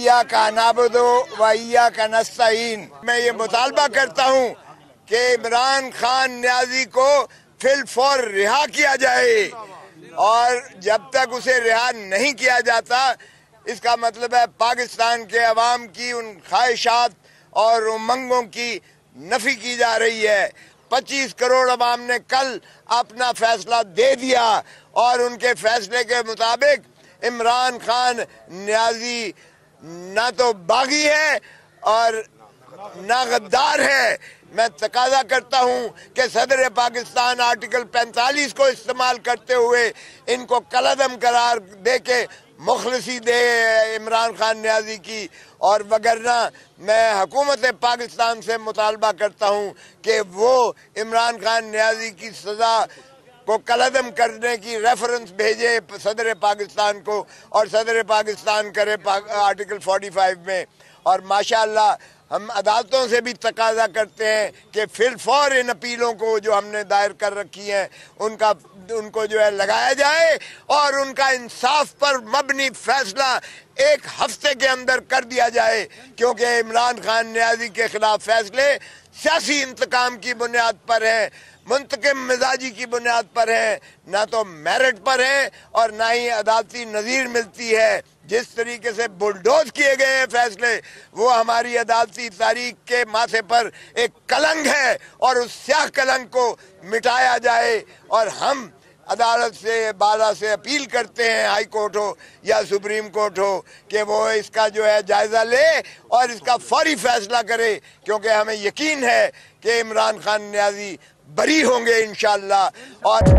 इय्या का नाबुदु व इय्या का नस्तईन। मैं ये मुतालबा करता हूँ कि इमरान खान न्याजी को फिलफौर रिहा किया जाए, और जब तक उसे रिहा नहीं किया जाता, इसका मतलब है पाकिस्तान के अवाम की उन ख्वाहिशात और उमंगों की नफी की जा रही है। 25 करोड़ अवाम ने कल अपना फैसला दे दिया और उनके फैसले के मुताबिक इमरान खान न्याजी ना तो बागी है और ना गद्दार है। मैं तकाजा करता हूं कि सदर पाकिस्तान आर्टिकल 45 को इस्तेमाल करते हुए इनको कलअदम करार दे के मुखलिसी दे इमरान खान न्याजी की, और वगरना मैं हुकूमत पाकिस्तान से मुतालबा करता हूं कि वो इमरान खान न्याजी की सजा को कलअदम करने की रेफरेंस भेजे सदर पाकिस्तान को, और सदर पाकिस्तान करे आर्टिकल 45 में। और माशाअल्लाह हम अदालतों से भी तकाजा करते हैं कि फिलफौर इन अपीलों को जो हमने दायर कर रखी हैं उनको जो है लगाया जाए, और उनका इंसाफ पर मबनी फैसला 1 हफ्ते के अंदर कर दिया जाए, क्योंकि इमरान खान न्याजी के खिलाफ फैसले सियासी इंतकाम की बुनियाद पर है, मुंतकिम मिजाजी की बुनियाद पर है, ना तो मेरिट पर है और ना ही अदालती नज़ीर मिलती है। जिस तरीके से बुलडोज किए गए हैं फैसले, वो हमारी अदालती तारीख के माथे पर एक कलंक है, और उस स्याह कलंक को मिटाया जाए। और हम अदालत से बाला से अपील करते हैं, हाई कोर्ट हो या सुप्रीम कोर्ट हो, कि वो इसका जो है जायजा ले और इसका फौरी फैसला करे, क्योंकि हमें यकीन है कि इमरान खान न्याजी बरी होंगे इंशाअल्लाह। और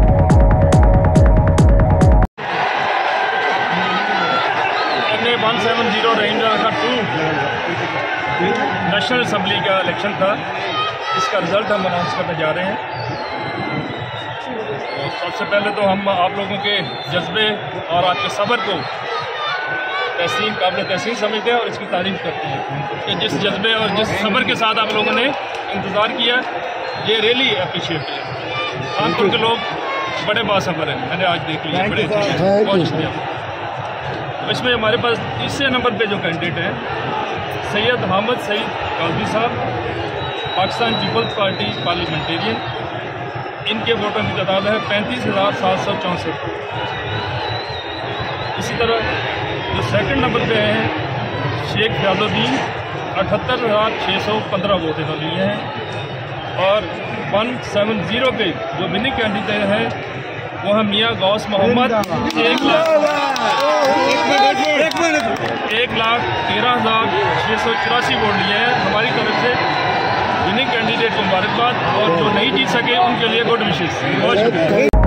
हमने 170 रेंज का 2 नेशनल असम्बली का इलेक्शन था, इसका रिजल्ट हम अनाउंस करने जा रहे हैं। तो सबसे पहले तो हम आप लोगों के जज्बे और आपके सब्र को काबिल तहसीन समझते हैं और इसकी तारीफ करते हैं कि जिस जज्बे और जिस सब्र के साथ आप लोगों ने इंतज़ार किया, ये रियली अप्रिशिएट है। कानपुर के लोग बड़े बासबर हैं, मैंने आज देख लिया, बड़े अच्छे हैं, बहुत शुक्रिया। इसमें हमारे पास तीसरे नंबर पे जो कैंडिडेट हैं सैयद हामिद सईद काज़मी साहब, पाकिस्तान पीपल्स पार्टी पार्लियामेंटेरियन, इनके वोटों की तादाद है 35,764। इसी तरह जो सेकंड नंबर पे हैं शेख फयाजुद्दीन, 78,615 वोट इन्होंने लिए हैं। और 170 के जो विनिंग कैंडिडेट हैं वो है मियाँ गौस मोहम्मद, 1,13,684 वोट लिए हैं। हमारी तरफ से विनिंग कैंडिडेट को मुबारकबाद, और जो नहीं जीत सके उनके लिए गुड विशेष। बहुत शुक्रिया।